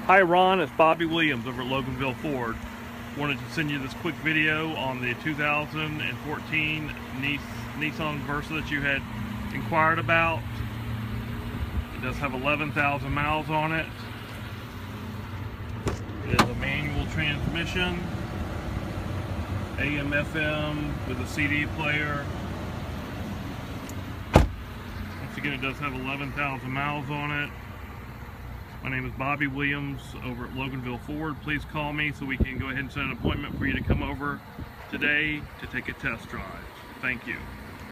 Hi Ron, it's Bobby Williams over at Loganville Ford. Wanted to send you this quick video on the 2014 Nissan Versa that you had inquired about. It does have 11,000 miles on it. It is a manual transmission, AM FM with a CD player. Once again, it does have 11,000 miles on it. My name is Bobby Williams over at Loganville Ford. Please call me so we can go ahead and set an appointment for you to come over today to take a test drive. Thank you.